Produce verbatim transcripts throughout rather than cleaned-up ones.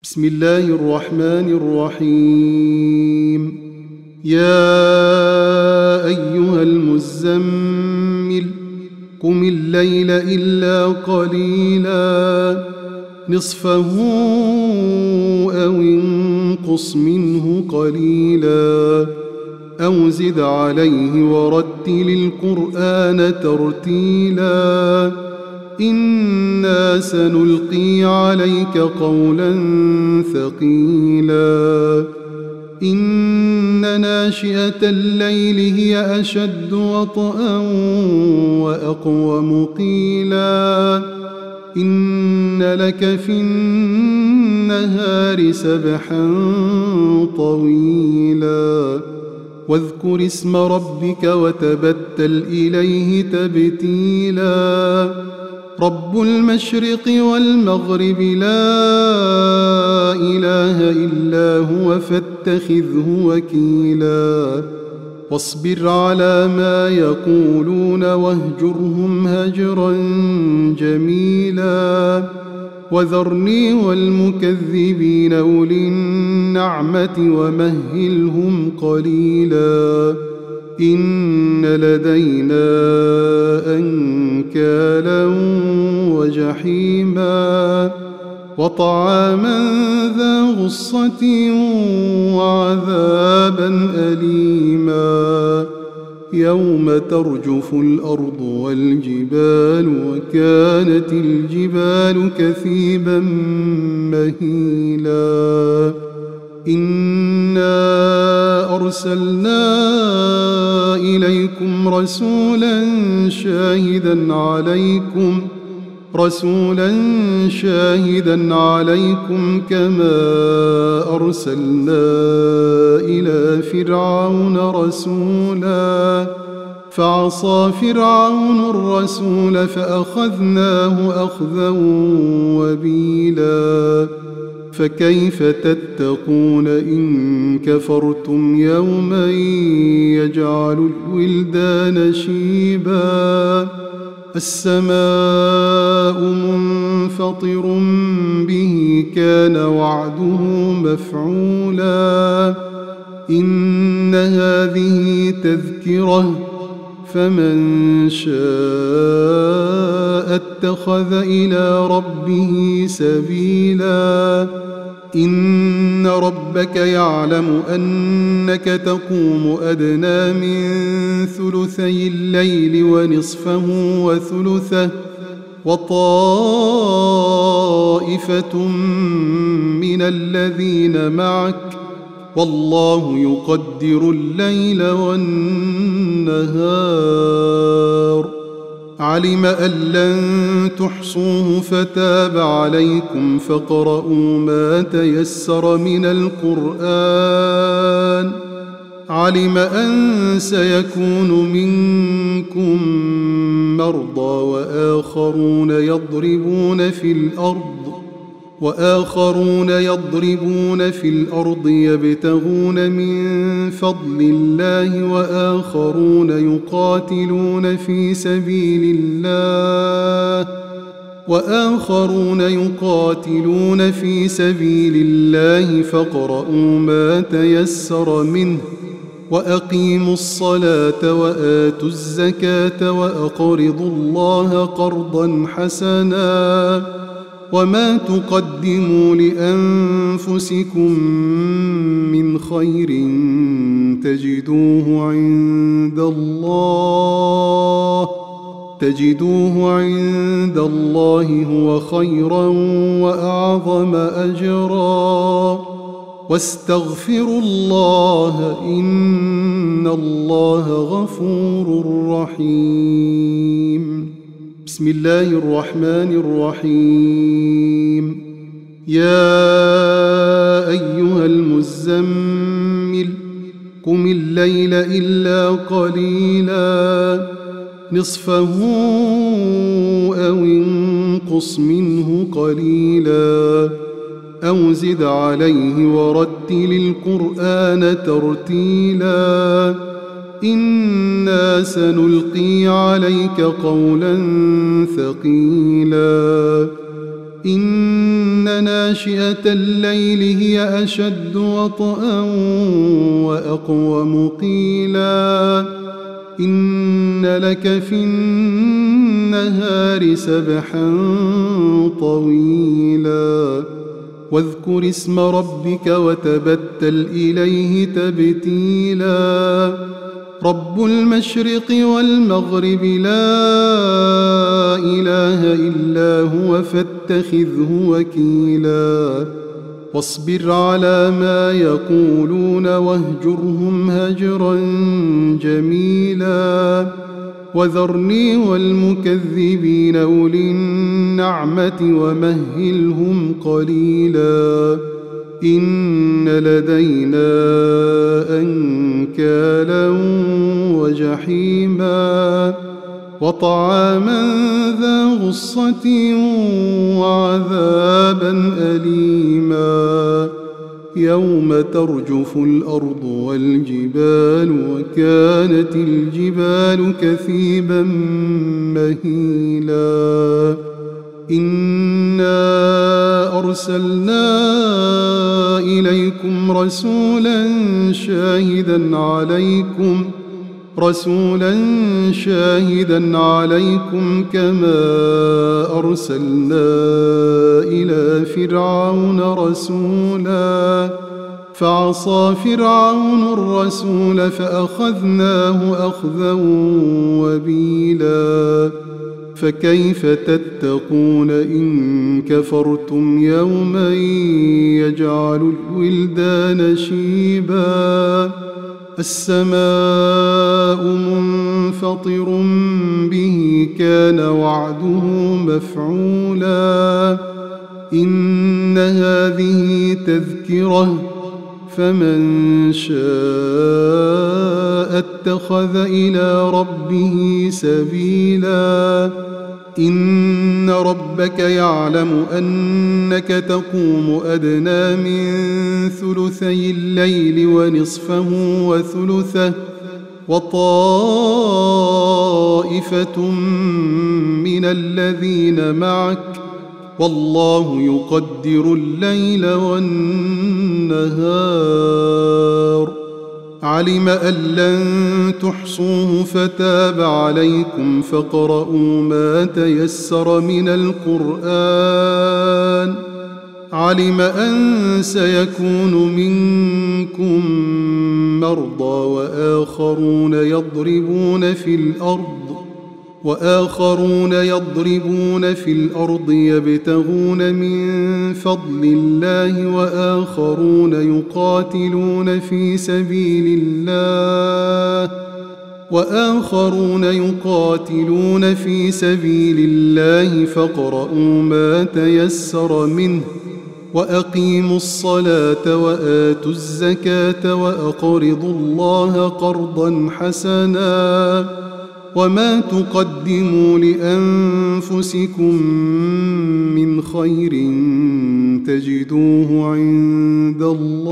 بسم الله الرحمن الرحيم. يا أيها المزمل قم الليل إلا قليلا نصفه أو انقص منه قليلا أو زد عليه ورتل القرآن ترتيلا إنا سنلقي عليك قولا ثقيلا إن ناشئة الليل هي أشد وطئا وأقوم قيلا إن لك في النهار سبحا طويلا واذكر اسم ربك وتبتل إليه تبتيلا رب المشرق والمغرب لا إله إلا هو فاتخذه وكيلا واصبر على ما يقولون واهجرهم هجرا جميلا وذرني والمكذبين أولي النعمة ومهلهم قليلا إن لدينا أنكالا وجحيما وطعاما ذا غصة وعذابا أليما يوم ترجف الأرض والجبال وكانت الجبال كثيبا مهيلا إنا أرسلنا إليكم رسولا شاهدا عليكم رسولا شاهدا عليكم كما أرسلنا إلى فرعون رسولا فعصى فرعون الرسول فأخذناه أخذا وبيلا فكيف تتقون إن كفرتم يوما يجعل الولدان شيبا السماء منفطر به كان وعده مفعولا إن هذه تذكرة فمن شاء اتخذ إلى ربه سبيلا إن ربك يعلم أنك تقوم أدنى من ثلثي الليل ونصفه وثلثه وطائفة من الذين معك والله يقدر الليل والنهار علم أن لن تحصوه فتاب عليكم فاقرؤوا ما تيسر من القرآن علم أن سيكون منكم مرضى وآخرون يضربون في الأرض وآخرون يضربون في الأرض يبتغون من فضل الله وآخرون يقاتلون في سبيل الله وآخرون يقاتلون في سبيل الله فاقرؤوا ما تيسر منه وأقيموا الصلاة وآتوا الزكاة وأقرضوا الله قرضا حسنا وما تقدموا لأنفسكم من خير تجدوه عند الله تجدوه عند الله هو خيرا وأعظم أجرا واستغفروا الله إن الله غفور رحيم. بسم الله الرحمن الرحيم. يا أيها المزمل قم الليل إلا قليلا نصفه أو انقص منه قليلا أو زد عليه ورتل القرآن ترتيلا إنا سنلقي عليك قولا ثقيلا إن ناشئة الليل هي أشد وطئا وأقوم قيلا إن لك في النهار سبحا طويلا واذكر اسم ربك وتبتل إليه تبتيلا رب المشرق والمغرب لا إله إلا هو فاتخذه وكيلا واصبر على ما يقولون واهجرهم هجرا جميلا وذرني والمكذبين أولي النعمة ومهلهم قليلا إن لدينا أنكالا وجحيما وطعاما ذا غصة وعذابا أليما يوم ترجف الأرض والجبال وكانت الجبال كثيبا مهيلا إنا أرسلنا إليكم رسولا شاهدا عليكم رسولا شاهدا عليكم كما أرسلنا إلى فرعون رسولا فعصى فرعون الرسول فأخذناه أخذا وبيلا فكيف تتقون إن كفرتم يوما يجعل الولدان شيبا السماء منفطر به كان وعده مفعولا إن هذه تذكرة فمن شاء اتخذ إلى ربه سبيلا إن ربك يعلم أنك تقوم أدنى من ثلثي الليل ونصفه وثلثه وطائفة من الذين معك والله يقدر الليل والنهار علم أن لن تحصوه فتاب عليكم فاقرؤوا ما تيسر من القرآن علم أن سيكون منكم مرضى وآخرون يضربون في الأرض وآخرون يضربون في الأرض يبتغون من فضل الله وآخرون يقاتلون في سبيل الله وآخرون يقاتلون في سبيل الله فاقرؤوا ما تيسر منه وأقيموا الصلاة وآتوا الزكاة وأقرضوا الله قرضا حسنا وما تقدموا لأنفسكم من خير تجدوه عند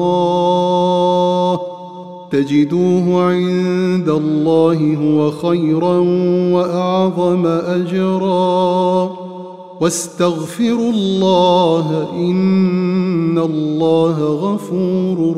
الله تجدوه عند الله هو خيرا وأعظم أجرا واستغفروا الله إن الله غفور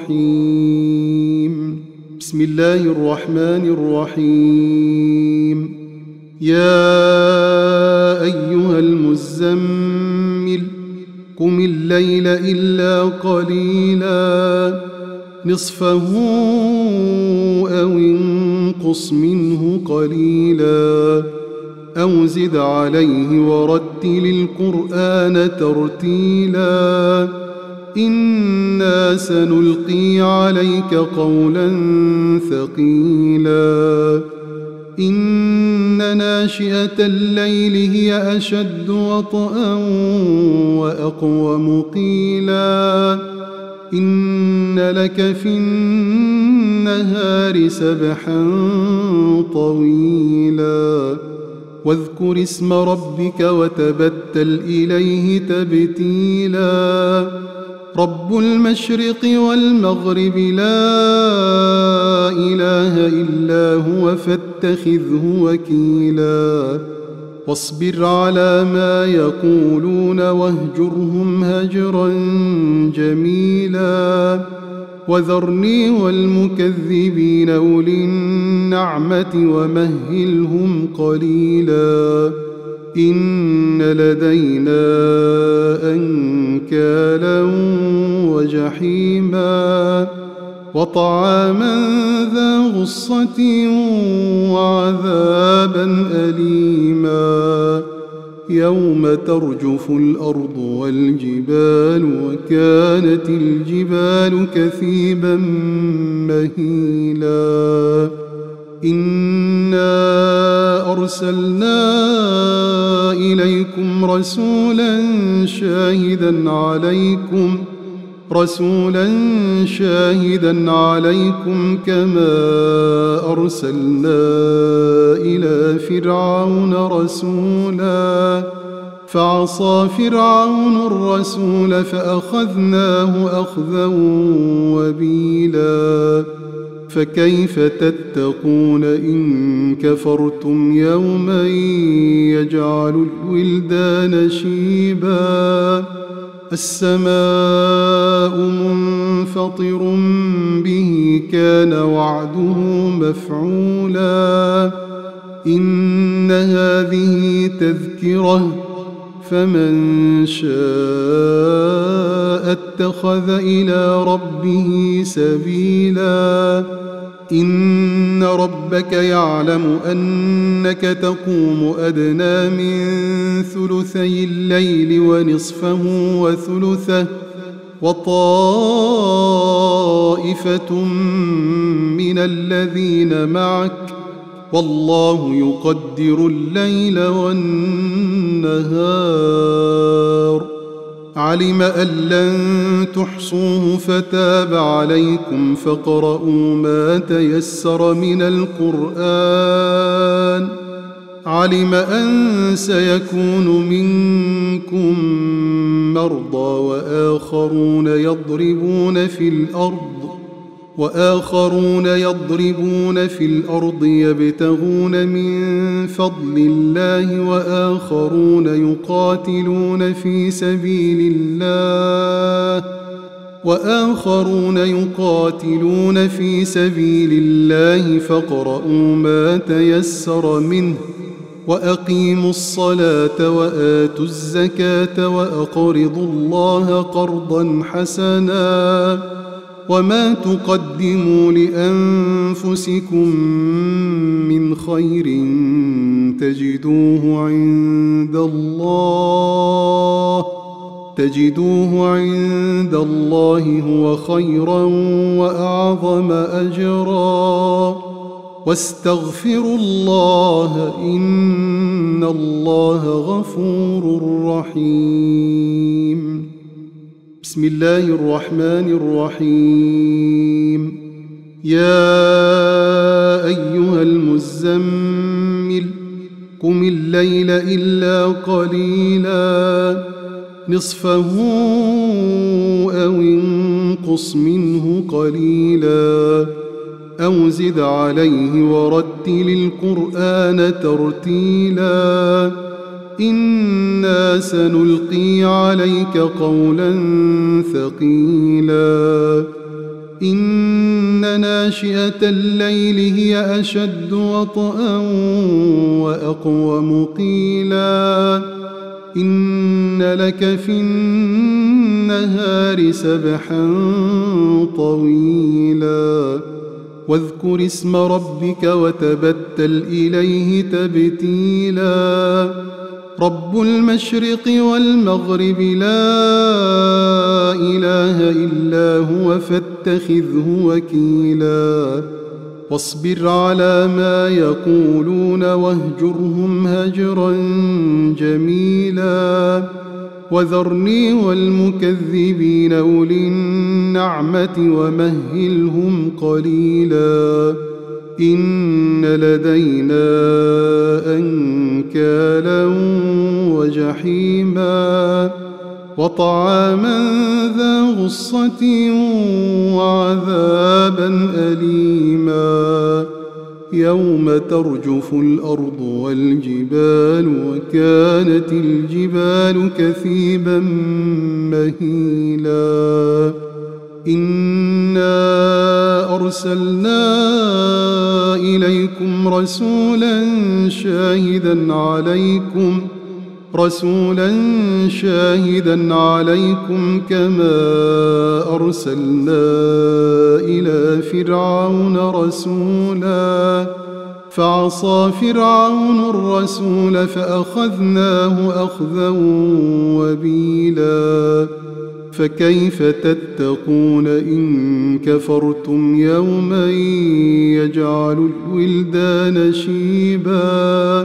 رحيم بسم الله الرحمن الرحيم يا أيها المزمل قم الليل إلا قليلا نصفه أو انقص منه قليلا أو زد عليه ورتل القرآن ترتيلا إنا سنلقي عليك قولا ثقيلا إن ناشئة الليل هي أشد وطئا وأقوم قيلا إن لك في النهار سبحا طويلا واذكر اسم ربك وتبتل إليه تبتيلا رب المشرق والمغرب لا إله إلا هو فاتخذه وكيلا واصبر على ما يقولون واهجرهم هجرا جميلا وذرني والمكذبين أولي النعمة ومهلهم قليلا إن لدينا أنكالا وجحيما وطعاما ذا غصة وعذابا أليما يوم ترجف الأرض والجبال وكانت الجبال كثيبا مهيلا إنا أرسلنا إليكم رسولا شاهدا عليكم رسولا شاهدا عليكم كما أرسلنا إلى فرعون رسولا فعصى فرعون الرسول فأخذناه أخذا وبيلا فكيف تتقون إن كفرتم يوما يجعل الولدان شيبا السماء منفطر به كان وعده مفعولا إن هذه تذكرة فمن شاء اتخذ إلى ربه سبيلا إن ربك يعلم أنك تقوم أدنى من ثلثي الليل ونصفه وثلثه وطائفة من الذين معك والله يقدر الليل والنهار علم أن لن تحصوه فتاب عليكم فاقرؤوا ما تيسر من القرآن علم أن سيكون منكم مرضى وآخرون يضربون في الأرض وآخرون يضربون في الأرض يبتغون من فضل الله وآخرون يقاتلون في سبيل الله وآخرون يقاتلون في سبيل الله فاقرؤوا ما تيسر منه وأقيموا الصلاة وآتوا الزكاة وأقرضوا الله قرضا حسنا وما تقدموا لأنفسكم من خير تجدوه عند الله تجدوه عند الله هو خيرا وأعظم أجرا واستغفروا الله إن الله غفور رحيم بسم الله الرحمن الرحيم يا أيها المزمل قم الليل إلا قليلا نصفه أو انقص منه قليلا أو زد عليه ورتل القرآن ترتيلا إنا سنلقي عليك قولا ثقيلا إن ناشئة الليل هي أشد وطئا وأقوم قيلا إن لك في النهار سبحا طويلا واذكر اسم ربك وتبتل إليه تبتيلا رب المشرق والمغرب لا إله إلا هو فاتخذه وكيلا واصبر على ما يقولون واهجرهم هجرا جميلا وذرني والمكذبين أولي النعمة ومهلهم قليلا إن لدينا أنكالا وجحيما وطعاما ذا غصة وعذابا أليما يوم ترجف الأرض والجبال وكانت الجبال كثيبا مهيلا إنا أرسلنا إليكم رسولا شاهدا عليكم رسولا شاهدا عليكم كما أرسلنا إلى فرعون رسولا فعصى فرعون الرسول فأخذناه أخذا وبيلا فكيف تتقون إن كفرتم يوما يجعل الولدان شيبا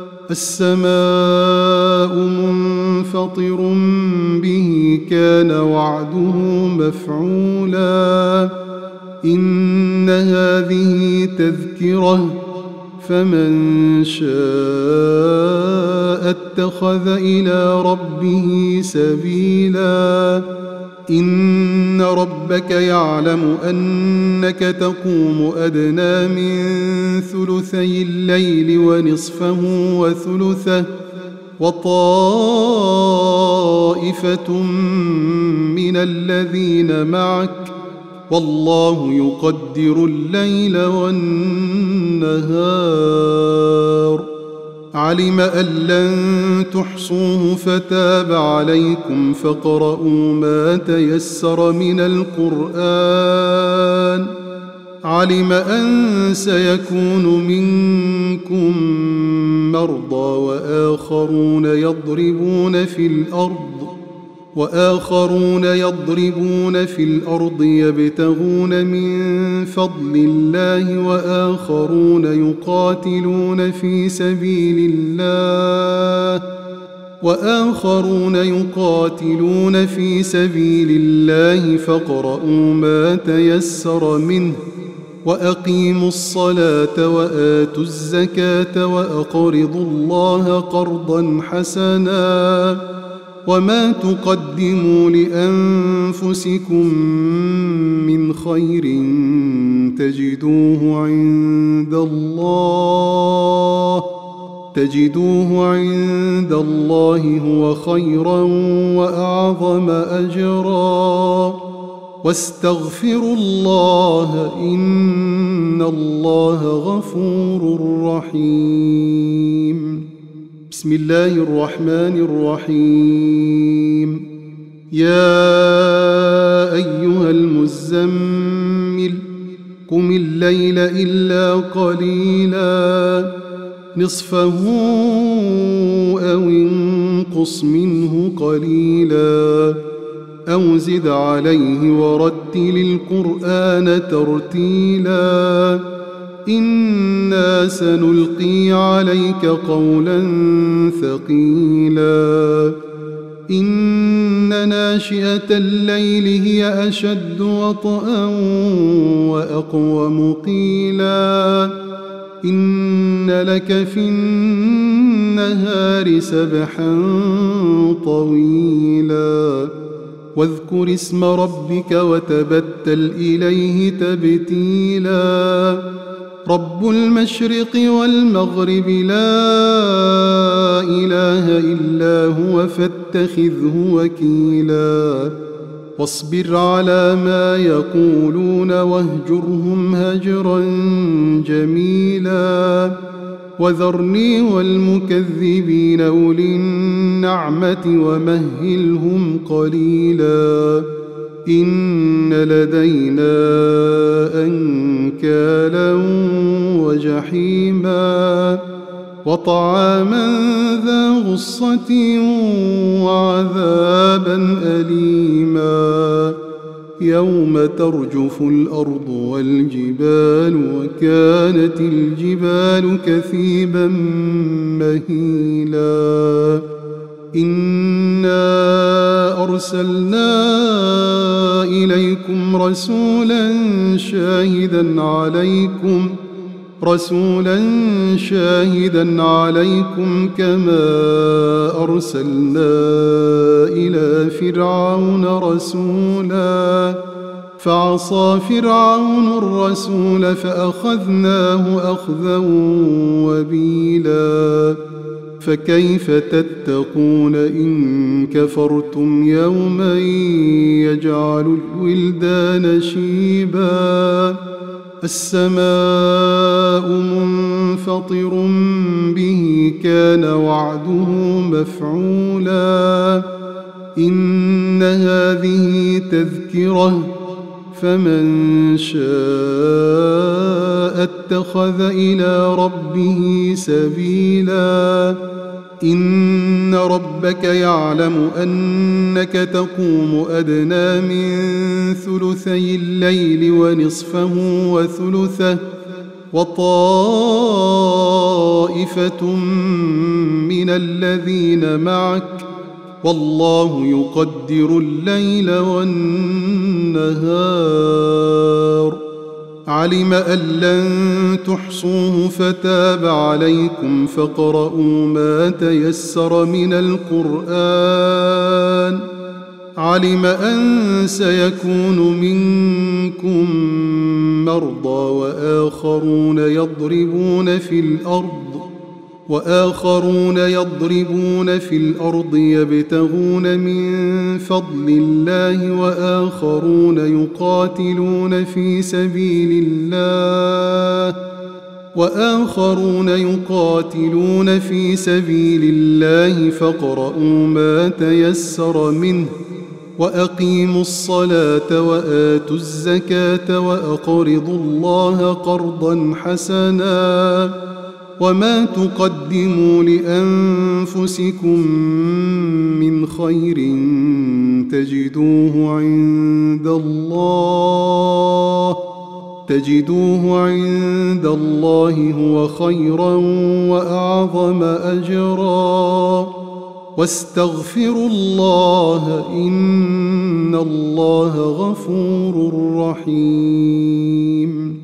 السماء منفطر به كان وعده مفعولا إن هذه تذكرة فمن شاء اتخذ إلى ربه سبيلا إن ربك يعلم أنك تقوم أدنى من ثلثي الليل ونصفه وثلثه وطائفة من الذين معك والله يقدر الليل والنهار علم أن لن تحصوه فتاب عليكم فاقرؤوا ما تيسر من القرآن علم أن سيكون منكم مرضى وآخرون يضربون في الأرض وآخرون يضربون في الأرض يبتغون من فضل الله وآخرون يقاتلون في سبيل الله وآخرون يقاتلون في سبيل الله فاقرؤوا ما تيسر منه وأقيموا الصلاة وآتوا الزكاة وأقرضوا الله قرضا حسنا وما تقدموا لأنفسكم من خير تجدوه عند الله تجدوه عند الله هو خيرا وأعظم أجرا واستغفروا الله إن الله غفور رحيم بسم الله الرحمن الرحيم يا أيها المزمل قم الليل إلا قليلا نصفه أو انقص منه قليلا أو زد عليه ورتل القرآن ترتيلا إنا سنلقي عليك قولا ثقيلا إن ناشئة الليل هي أشد وطئا وأقوم قيلا إن لك في النهار سبحا طويلا واذكر اسم ربك وتبتل إليه تبتيلا رب المشرق والمغرب لا إله إلا هو فاتخذه وكيلا واصبر على ما يقولون واهجرهم هجرا جميلا وذرني والمكذبين أولي النعمة ومهلهم قليلا إن لدينا أنكالا وجحيما وطعاما ذا غصة وعذابا أليما يوم ترجف الأرض والجبال وكانت الجبال كثيبا مهيلا إنا أرسلنا إليكم رسولا شاهدا عليكم رسولا شاهدا عليكم كما أرسلنا إلى فرعون رسولا فعصى فرعون الرسول فأخذناه أخذا وبيلا فكيف تتقون إن كفرتم يوما يجعل الولدان شيبا السماء منفطر به كان وعده مفعولا إن هذه تذكرة فمن شاء اتخذ إلى ربه سبيلا إن ربك يعلم أنك تقوم أدنى من ثلثي الليل ونصفه وثلثه وطائفة من الذين معك والله يقدر الليل والنهار علم أن لن تحصوه فتاب عليكم فاقرؤوا ما تيسر من القرآن علم أن سيكون منكم مرضى وآخرون يضربون في الأرض وآخرون يضربون في الأرض يبتغون من فضل الله وآخرون يقاتلون في سبيل الله وآخرون يقاتلون في سبيل الله فاقرؤوا ما تيسر منه وأقيموا الصلاة وآتوا الزكاة وأقرضوا الله قرضا حسنا وما تقدموا لأنفسكم من خير تجدوه عند الله تجدوه عند الله هو خيرا وأعظم أجرا واستغفروا الله إن الله غفور رحيم